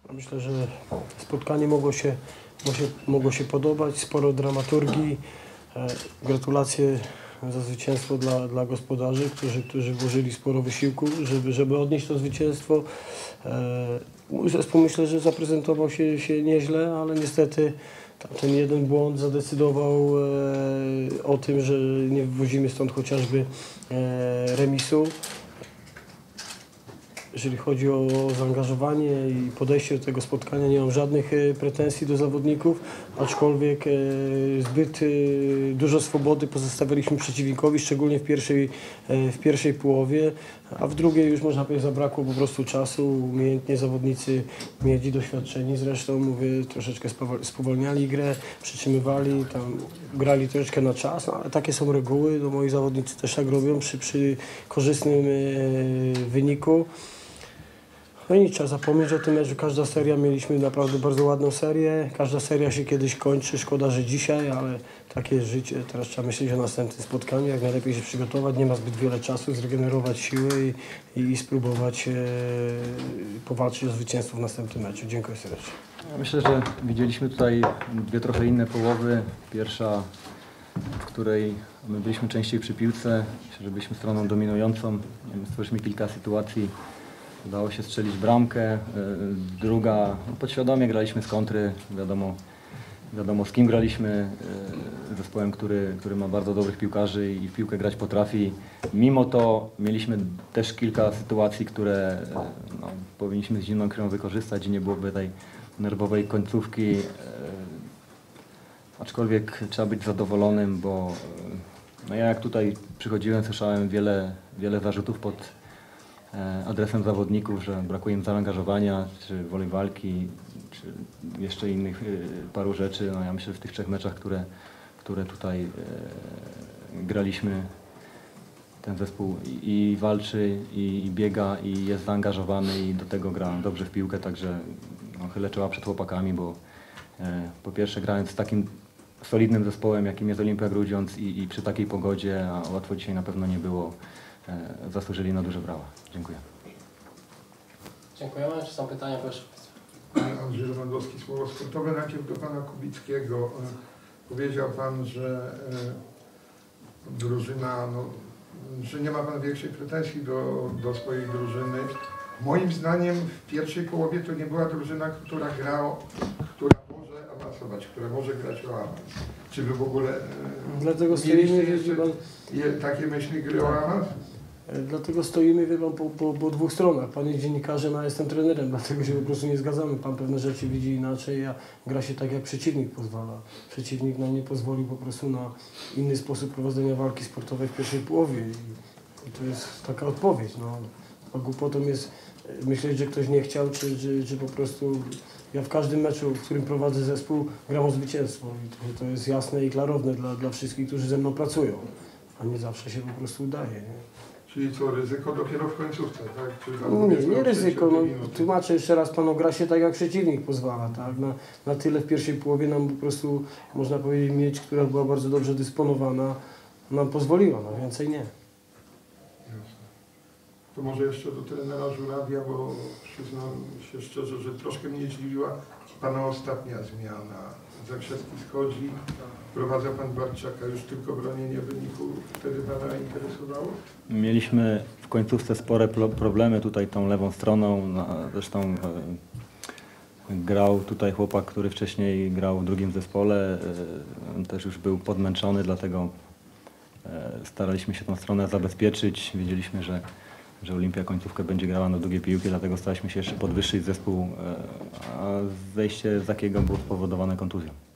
Myślę, że spotkanie mogło się podobać, sporo dramaturgii. Gratulacje za zwycięstwo dla gospodarzy, którzy włożyli sporo wysiłku, żeby odnieść to zwycięstwo. Mój zespół, myślę, że zaprezentował się nieźle, ale niestety ten jeden błąd zadecydował o tym, że nie wywozimy stąd chociażby remisu. Jeżeli chodzi o zaangażowanie i podejście do tego spotkania, nie mam żadnych pretensji do zawodników, aczkolwiek zbyt dużo swobody pozostawiliśmy przeciwnikowi, szczególnie w pierwszej połowie, a w drugiej już można powiedzieć zabrakło po prostu czasu. Umiejętnie zawodnicy mieli doświadczeni, zresztą mówię, troszeczkę spowolniali grę, przytrzymywali, tam grali troszeczkę na czas, no, ale takie są reguły, no, moi zawodnicy też tak robią przy korzystnym wyniku. No i nie trzeba zapomnieć o tym, że każda seria, mieliśmy naprawdę bardzo ładną serię, każda seria się kiedyś kończy, szkoda, że dzisiaj, ale takie jest życie. Teraz trzeba myśleć o następnym spotkaniu, jak najlepiej się przygotować, nie ma zbyt wiele czasu, zregenerować siły i spróbować powalczyć o zwycięstwo w następnym meczu. Dziękuję serdecznie. Myślę, że widzieliśmy tutaj dwie trochę inne połowy. Pierwsza, w której my byliśmy częściej przy piłce, myślę, że byliśmy stroną dominującą, stworzyliśmy kilka sytuacji. Udało się strzelić bramkę, druga, podświadomie graliśmy z kontry, wiadomo z kim graliśmy, zespołem, który ma bardzo dobrych piłkarzy i w piłkę grać potrafi. Mimo to mieliśmy też kilka sytuacji, które powinniśmy z zimną krwią wykorzystać i nie byłoby tej nerwowej końcówki. Aczkolwiek trzeba być zadowolonym, bo ja jak tutaj przychodziłem, słyszałem wiele zarzutów pod adresem zawodników, że brakuje im zaangażowania, czy woli walki, czy jeszcze innych paru rzeczy. No ja myślę, że w tych trzech meczach, które tutaj graliśmy, ten zespół i walczy, i biega, i jest zaangażowany, i do tego gra dobrze w piłkę, także chylę czoła przed chłopakami, bo po pierwsze grając z takim solidnym zespołem, jakim jest Olimpia Grudziądz i przy takiej pogodzie, a łatwo dzisiaj na pewno nie było, zasłużyli na duże brawa. Dziękuję. Dziękujemy. Czy są pytania, proszę? Andrzej Lewandowski, Słowo Sportowe. Najpierw do Pana Kubickiego. Powiedział Pan, że drużyna, że nie ma Pan większej pretensji do swojej drużyny. Moim zdaniem w pierwszej połowie to nie była drużyna, która może awansować, która może grać o awans. Czy Wy w ogóle Dlatego mieliście jeszcze takie myśli gry o awans? Dlatego stoimy, wie pan, po dwóch stronach. Pan jest dziennikarzem, a ja jestem trenerem, dlatego się po prostu nie zgadzamy. Pan pewne rzeczy widzi inaczej, a gra się tak, jak przeciwnik pozwala. Przeciwnik nam nie pozwolił po prostu na inny sposób prowadzenia walki sportowej w pierwszej połowie. I to jest taka odpowiedź. A głupotą jest myśleć, że ktoś nie chciał, czy po prostu... Ja w każdym meczu, w którym prowadzę zespół, gram o zwycięstwo. I to jest jasne i klarowne dla wszystkich, którzy ze mną pracują. A nie zawsze się po prostu udaje. Nie? Czyli co, ryzyko dopiero w końcówce, tak? Czy nie ryzyko. Tłumaczę jeszcze raz Panu, gra się tak, jak przeciwnik pozwala. Tak? Na tyle w pierwszej połowie nam po prostu, można powiedzieć, mieć, która była bardzo dobrze dysponowana, nam pozwoliła, więcej nie. Jasne. To może jeszcze do trenera Żurawia, bo przyznam się szczerze, że troszkę mnie zdziwiła Pana ostatnia zmiana. Zakrzewski schodzi, wprowadza Pan Bartczaka, już tylko bronienie wyniku wtedy Pana interesowało? Mieliśmy w końcówce spore problemy tutaj tą lewą stroną, zresztą grał tutaj chłopak, który wcześniej grał w drugim zespole, on też już był podmęczony, dlatego staraliśmy się tą stronę zabezpieczyć. Wiedzieliśmy, że Olimpia końcówkę będzie grała na długie piłki, dlatego staraliśmy się jeszcze podwyższyć zespół, a zejście Zakiego było spowodowane kontuzją.